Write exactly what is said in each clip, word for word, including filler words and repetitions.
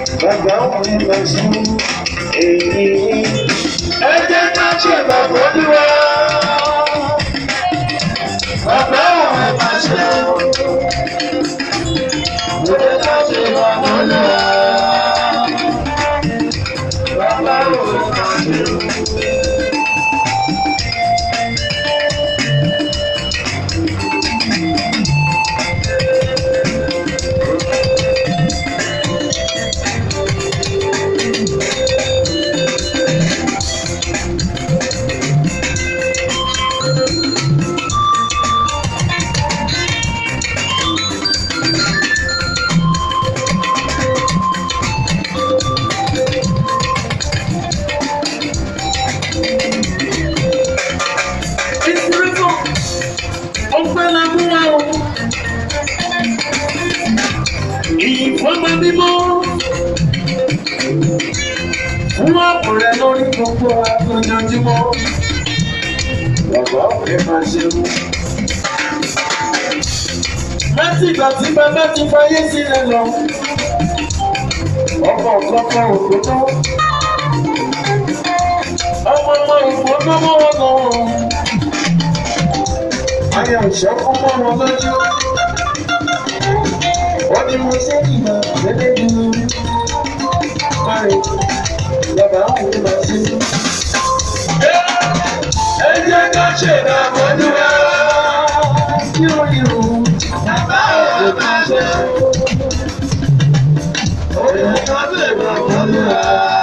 bàbá òun máa ṣe èyí. Ẹ jẹ́ ká ṣe bàbá olúwa. Bàbá òun máa ṣe o. Ẹ jẹ́ ká ṣe bàbá olúwa. Bàbá òun máa ṣe o. Ìfọ́nmọ́ mímọ́ fún ọkùnrin lórí gbogbo àtọ́jọ́júmọ́. Bàbá òkè máa ṣe mú. Láti ìgbà tí bàbá ti fayé sílẹ̀ lọ, ọmọ ọ̀kọ̀ọ̀kan òkútó. Ọmọ ọmọ òkútó mọ́ wọn lọ́wọ́. Ayọ̀ ìṣẹ́kú mọ́ wọn lójú. Wọ́n ní mo ṣe ìgbà lẹ́lẹ́ dúró. Báyìí, bàbá òun máa ṣe. Ẹ jẹ́ ká ṣe ìdààmú olúwa. Yóò yóò. Bàbá òun máa ṣe. Ó yẹ ká ṣe ìdààmú olúwa.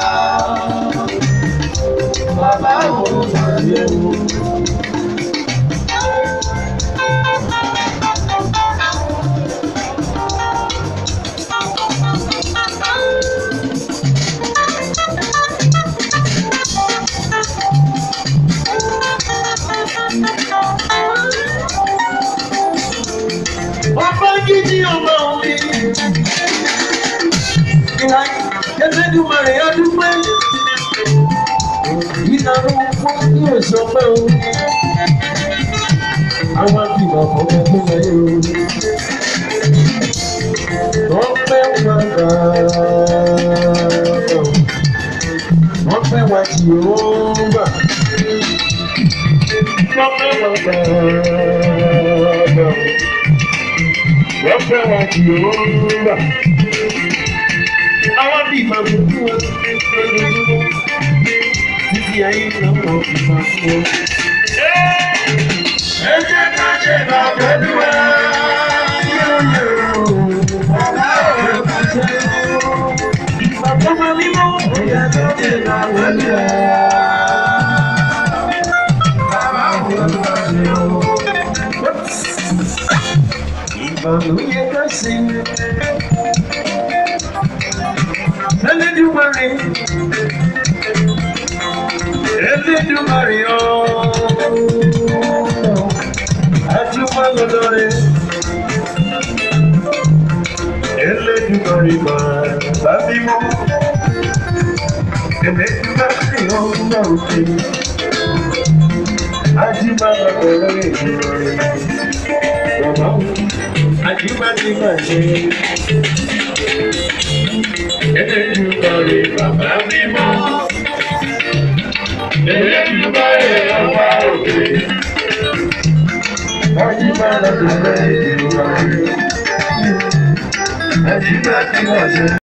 Bàbá òun máa ṣe. Ọba gidi ọba òbí. Ìlà Ẹlẹ́dùmarè ọdún pé ìlànà fún yóò sọ pé o. Àwọn àbíbọ̀ fọwọ́ tó láyé o. Wọ́n fẹ́ wá gbà ó. Wọ́n fẹ́ wá tí ó gbà. Wọ́n fẹ́ wá gbà ó. Wọ́n fẹ́ wá tí ó gbà. Àwọn bí ìgbà gbogbo wọn lójoojúmọ́. Títí ayé lọ́wọ́ ìgbà fún wọn. Ẹ jẹ́ ká ṣe bàbá olúwa. Yóò yóò. Bàbá òun máa ṣe o. Bàbá máa mímọ́. Ó yẹ ká ṣe bàbá olúwa. Bàbá òun máa ṣe o. Ìbànújẹ́ ká ṣe. Ẹlẹ́dùmarè. Ẹlẹ́dùmarè ooo. Ajúmọ̀ lọ́dọ̀ rẹ̀. Ẹlẹ́dùmarè bàbá mímọ́. Ẹlẹ́dùmarè ọ̀nà òkè. Ajúmọ̀ lọ́dọ̀ rẹ̀ ìrọ̀rẹ̀. Bàbá Ajúmọ̀ ti máa ṣe. Ẹlẹ́dùmarè bàbá mímọ́. Ẹlẹ́dùmarè ọba òkè. Ajúmọ̀ lọ́dọ̀ rẹ̀ ìrọ̀rẹ̀. Ajúmọ̀ ti máa ṣe.